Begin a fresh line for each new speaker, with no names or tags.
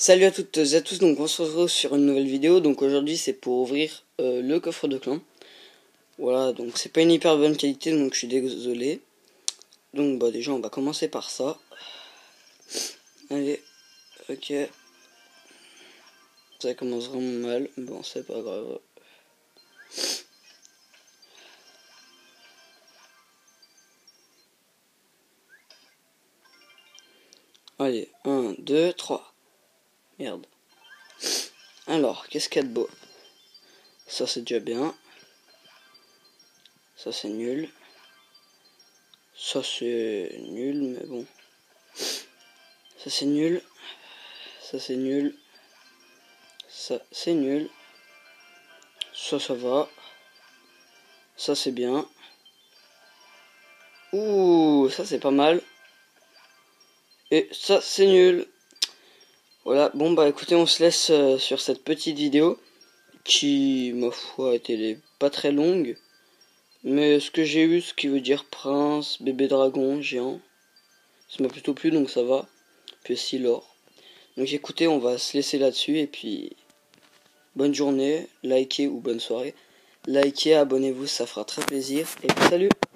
Salut à toutes et à tous, donc on se retrouve sur une nouvelle vidéo. Donc aujourd'hui c'est pour ouvrir le coffre de clan. Voilà, donc c'est pas une hyper bonne qualité, donc je suis désolé. Donc bah déjà on va commencer par ça. Allez, ok. Ça commence vraiment mal, bon c'est pas grave. Allez, 1, 2, 3. Merde. Alors, qu'est-ce qu'il y a de beau? Ça c'est déjà bien. Ça c'est nul. Ça c'est nul, mais bon. Ça c'est nul. Ça c'est nul. Ça c'est nul. Ça va. Ça c'est bien. Ouh, ça c'est pas mal. Et ça c'est nul. Voilà, bon bah écoutez, on se laisse sur cette petite vidéo qui, ma foi, était pas très longue. Mais ce que j'ai eu, ce qui veut dire prince, bébé dragon, géant, ça m'a plutôt plu, donc ça va. Puis aussi l'or. Donc écoutez, on va se laisser là-dessus et puis bonne journée, likez ou bonne soirée. Likez, abonnez-vous, ça fera très plaisir. Et puis salut!